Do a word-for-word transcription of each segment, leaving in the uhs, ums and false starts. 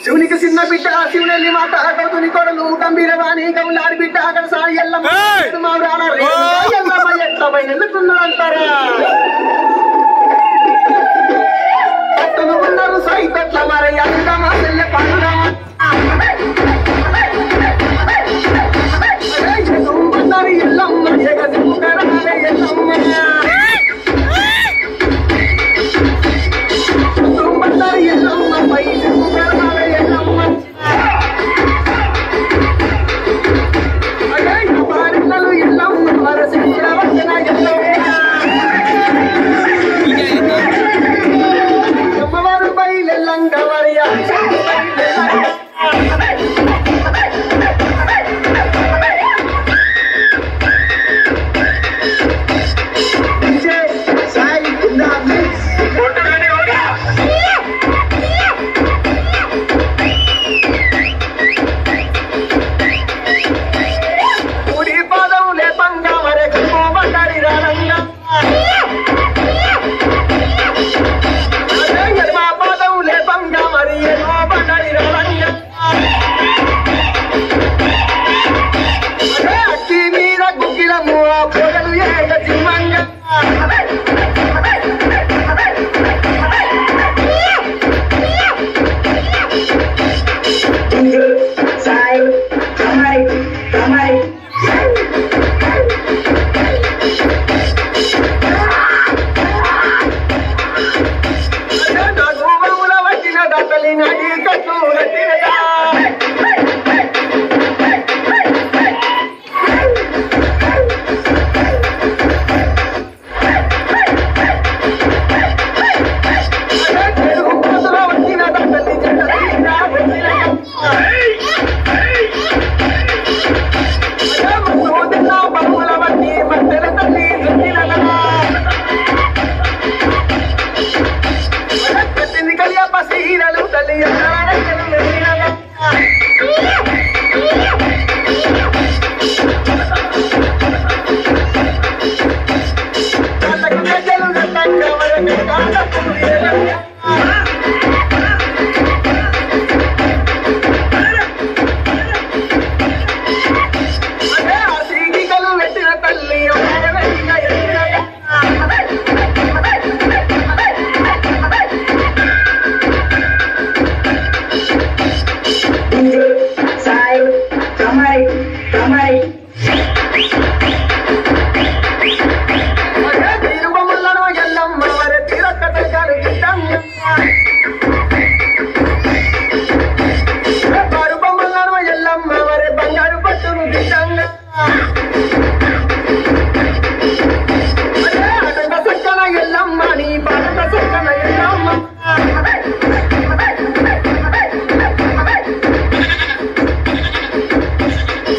శివునికి చిన్న బిడ్డ శివుని మాట కౌతుని కొడలు గంభీరవాణి గౌలాడి బిడ్డ అక్కడ సారి ఎల్లమ్మ ఎట్లా బయలుతున్నారంటారా పట్టును ఉన్నారు సైతట్ల మరి అందమా చెల్లె పండుగ ఎల్లమ్మ ఎగదిముకరాలే ఎల్లమ్మ ఎల్లమ్మ పై దిముకరాలే ఎల్లమ్మ అదే పారికలు ఎల్లమ్మ వరసి వచన ఎల్లమ్మ అమ్మవారు బయలెల్లంగ వరియా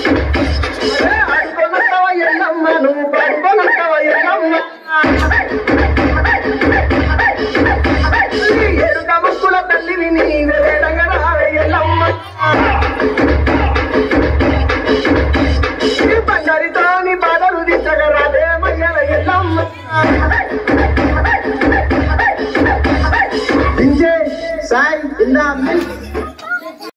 Come on.